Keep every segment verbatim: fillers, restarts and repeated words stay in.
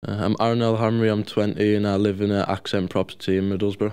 Uh, I'm Aaron Elhamry, I'm twenty and I live in an Accent property in Middlesbrough.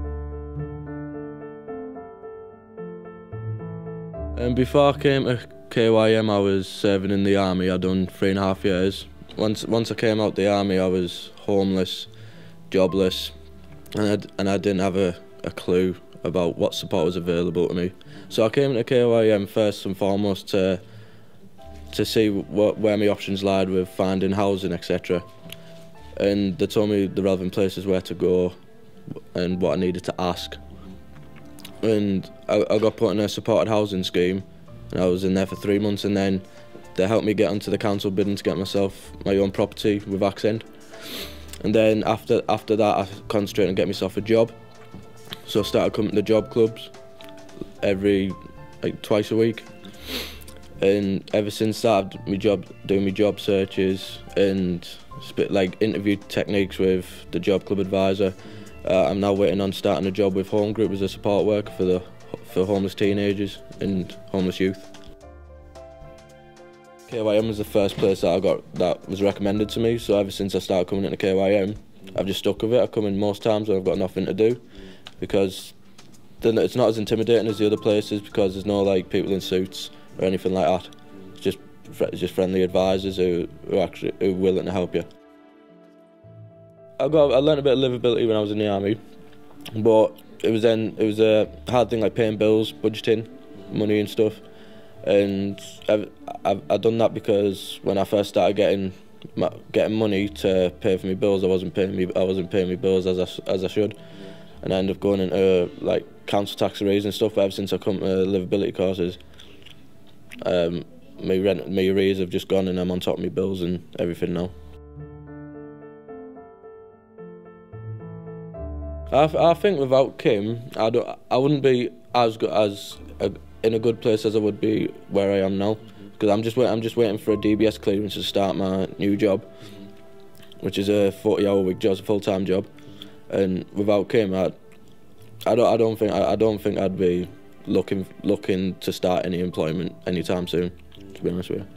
Um, before I came to K Y M I was serving in the army. I'd done three and a half years. Once once I came out the army I was homeless, jobless, and I, and I didn't have a, a clue about what support was available to me. So I came to K Y M first and foremost to to see what, where my options lied with finding housing, et cetera. And they told me the relevant places where to go and what I needed to ask. And I, I got put in a supported housing scheme, and I was in there for three months, and then they helped me get onto the council bidding to get myself my own property with Accent. And then after after that I concentrated on getting myself a job. So I started coming to the job clubs every, like twice a week. And ever since that, I've my job, doing my job searches and spit, like interview techniques with the job club advisor. Uh, I'm now waiting on starting a job with Home Group as a support worker for the for homeless teenagers and homeless youth. K Y M was the first place that I got that was recommended to me. So ever since I started coming into K Y M, I've just stuck with it. I come in most times when I've got nothing to do, because then it's not as intimidating as the other places, because there's no like people in suits or anything like that. It's just it's just friendly advisors who who actually who are willing to help you. I got I learned a bit of livability when I was in the army, but it was then it was a hard thing like paying bills, budgeting, money and stuff. And I've I've, I've done that because when I first started getting getting money to pay for my bills, I wasn't paying me I wasn't paying my bills as I, as I should, and I ended up going into like council tax arrears and stuff. But ever since I come to livability courses, um, my rent, my arrears have just gone, and I'm on top of my bills and everything now. I, I think without Kim, I don't I wouldn't be as good as a, in a good place as I would be where I am now, because I'm just wait, I'm just waiting for a D B S clearance to start my new job, which is a forty hour week job, it's a full time job, and without Kim, I I don't I don't think I, I don't think I'd be looking looking to start any employment anytime soon, to be honest with you.